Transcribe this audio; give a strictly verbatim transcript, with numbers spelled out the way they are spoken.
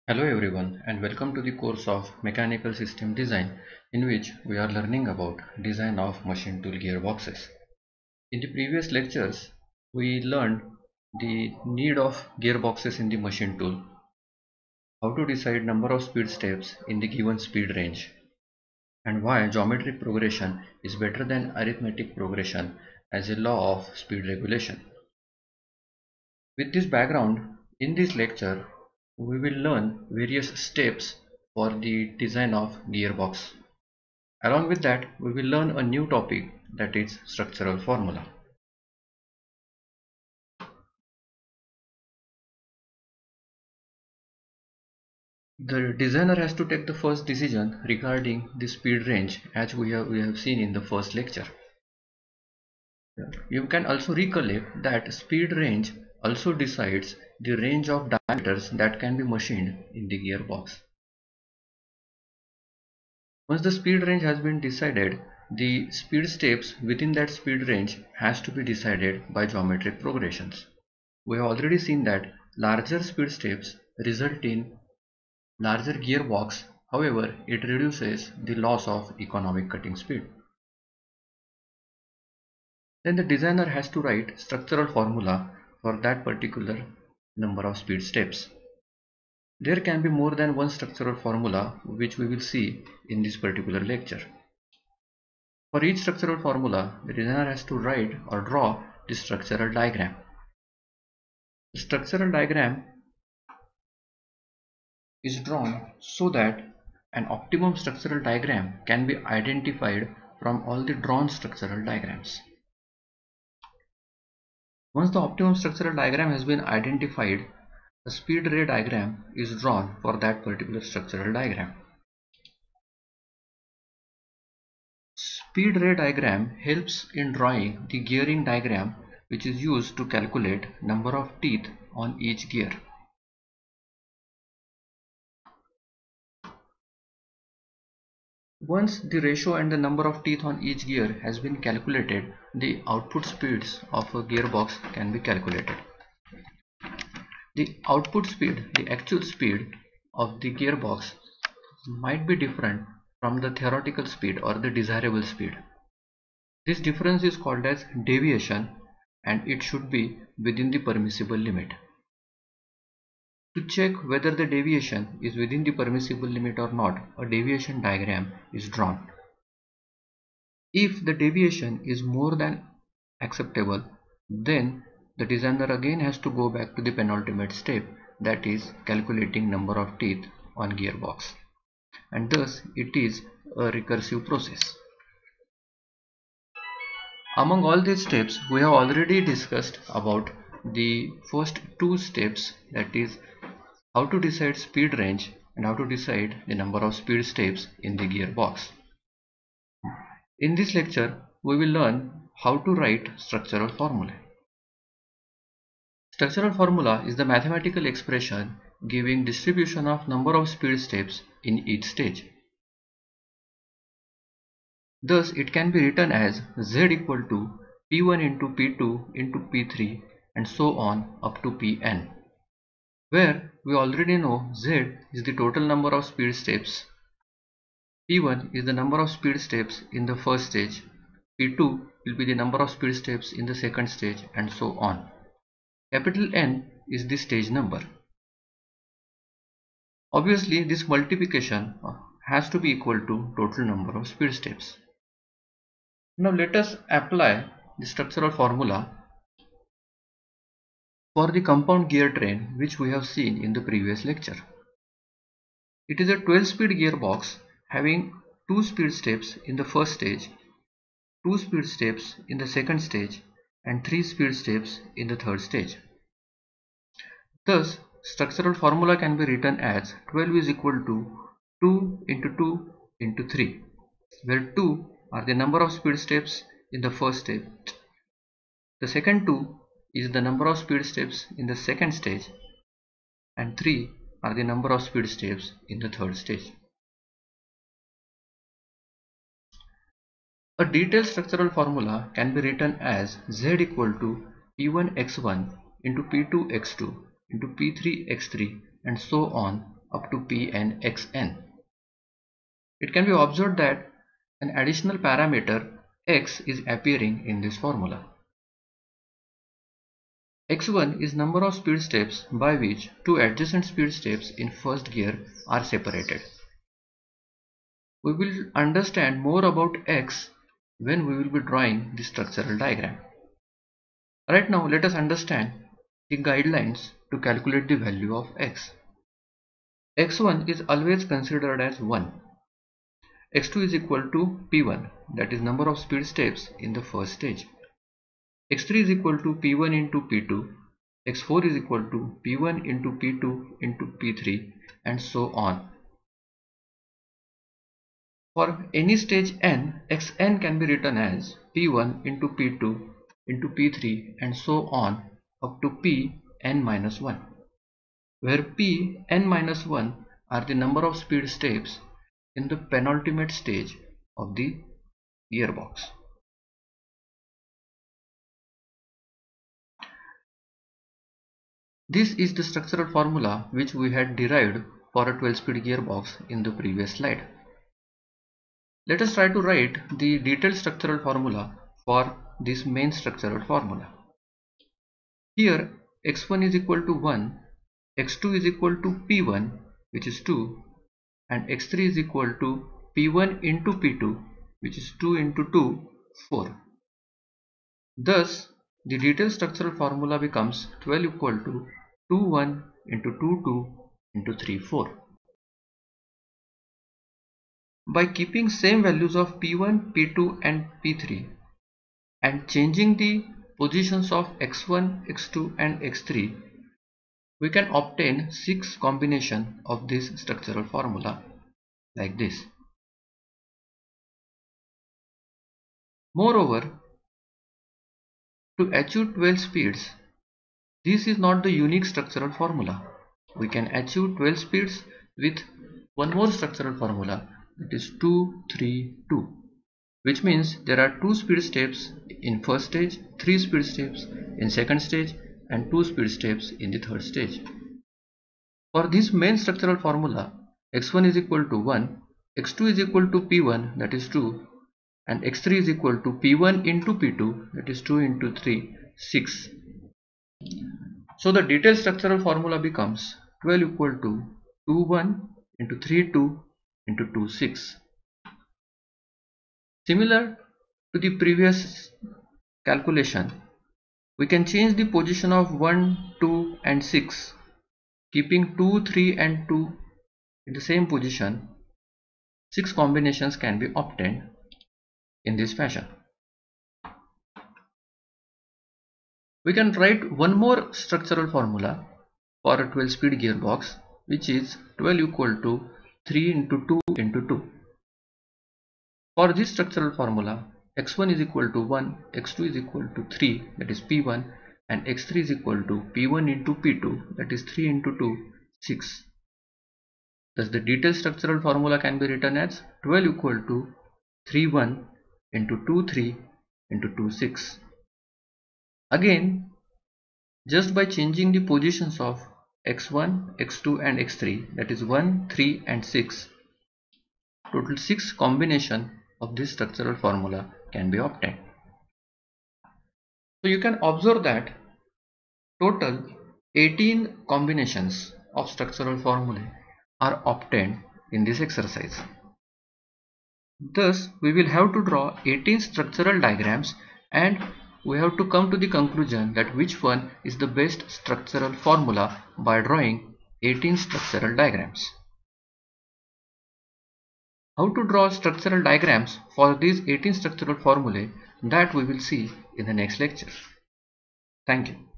Hello everyone and welcome to the course of Mechanical System Design, in which we are learning about design of machine tool gearboxes. In the previous lectures we learned the need of gearboxes in the machine tool, how to decide number of speed steps in the given speed range, and why geometric progression is better than arithmetic progression as a law of speed regulation. With this background, in this lecture we will learn various steps for the design of gearbox. Along with that, we will learn a new topic, that is structural formula. The designer has to take the first decision regarding the speed range, as we have, we have seen in the first lecture. You can also recollect that speed range also decides the range of diameters that can be machined in the gearbox. Once the speed range has been decided, the speed steps within that speed range has to be decided by geometric progressions. We have already seen that larger speed steps result in larger gearbox, however it reduces the loss of economic cutting speed. Then the designer has to write structural formula for that particular number of speed steps. There can be more than one structural formula, which we will see in this particular lecture. For each structural formula, the designer has to write or draw the structural diagram. The structural diagram is drawn so that an optimum structural diagram can be identified from all the drawn structural diagrams. Once the optimum structural diagram has been identified, a speed ray diagram is drawn for that particular structural diagram. Speed ray diagram helps in drawing the gearing diagram, which is used to calculate number of teeth on each gear. Once the ratio and the number of teeth on each gear has been calculated, the output speeds of a gearbox can be calculated. The output speed, the actual speed of the gearbox, might be different from the theoretical speed or the desirable speed. This difference is called as deviation, and it should be within the permissible limit. To check whether the deviation is within the permissible limit or not, a deviation diagram is drawn. If the deviation is more than acceptable, then the designer again has to go back to the penultimate step, that is calculating number of teeth on gearbox, and thus it is a recursive process. Among all these steps, we have already discussed about the first two steps, that is how to decide speed range and how to decide the number of speed steps in the gearbox. In this lecture, we will learn how to write structural formula. Structural formula is the mathematical expression giving distribution of number of speed steps in each stage. Thus, it can be written as Z equal to P one into P two into P three and so on up to Pn, where we already know Z is the total number of speed steps, P one is the number of speed steps in the first stage, P two will be the number of speed steps in the second stage, and so on. Capital N is the stage number. Obviously, this multiplication has to be equal to total number of speed steps. Now let us apply the structural formula for the compound gear train, which we have seen in the previous lecture. It is a twelve speed gearbox having two speed steps in the first stage, two speed steps in the second stage, and three speed steps in the third stage. Thus, structural formula can be written as twelve is equal to two into two into three, where two are the number of speed steps in the first stage, the second two is the number of speed steps in the second stage, and three are the number of speed steps in the third stage. A detailed structural formula can be written as Z equal to P one x one into P two x two into P three x three and so on up to Pn xn. It can be observed that an additional parameter x is appearing in this formula. x one is number of speed steps by which two adjacent speed steps in first gear are separated. We will understand more about x when we will be drawing the structural diagram. Right now let us understand the guidelines to calculate the value of x. x one is always considered as one. x two is equal to p one, that is number of speed steps in the first stage. x three is equal to p one into p two, x four is equal to p one into p two into p three, and so on. For any stage n, xn can be written as p one into p two into p three and so on up to Pn minus one, where Pn minus one are the number of speed steps in the penultimate stage of the gearbox. This is the structural formula which we had derived for a twelve speed gearbox in the previous slide. Let us try to write the detailed structural formula for this main structural formula. Here x one is equal to one, x two is equal to p one, which is two, and x three is equal to p one into p two, which is two into two, four. Thus the detailed structural formula becomes twelve equal to two one into two two into three four. By keeping same values of p one, p two and p three and changing the positions of x one, x two and x three, we can obtain six combinations of this structural formula like this. Moreover, to achieve twelve speeds, this is not the unique structural formula. We can achieve twelve speeds with one more structural formula, that is two three two, which means there are two speed steps in first stage, three speed steps in second stage and two speed steps in the third stage. For this main structural formula, x one is equal to one, x two is equal to p one, that is two, and x three is equal to p one into p two, that is two into three, six. So the detailed structural formula becomes twelve equal to two one into three two into two six. Similar to the previous calculation, we can change the position of one, two and six, keeping two, three and two in the same position. Six combinations can be obtained in this fashion. We can write one more structural formula for a twelve speed gearbox, which is twelve equal to three into two into two. For this structural formula, x one is equal to one, x two is equal to three, that is p one, and x three is equal to p one into p two, that is three into two, six. Thus the detailed structural formula can be written as twelve equal to three one into two three into two six. Again, just by changing the positions of x one, x two and x three, that is one, three and six, total six combination of this structural formula can be obtained. So you can observe that total eighteen combinations of structural formulae are obtained in this exercise. Thus we will have to draw eighteen structural diagrams and we have to come to the conclusion that which one is the best structural formula by drawing eighteen structural diagrams. How to draw structural diagrams for these eighteen structural formulae, that we will see in the next lecture. Thank you.